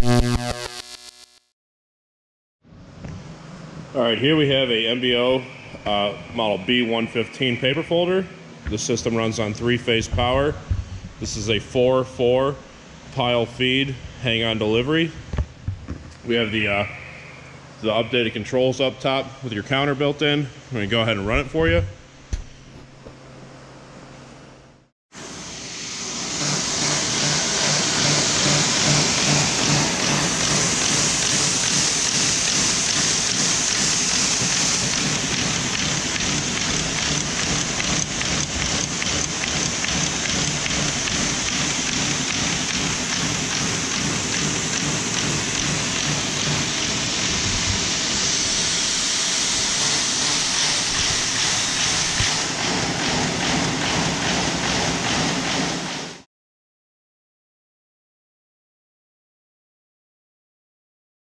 Alright, here we have a MBO model B15 paper folder. The system runs on 3-phase power. This is a 4-4 pile feed, hang on delivery. We have the updated controls up top with your counter built in. I'm going to go ahead and run it for you.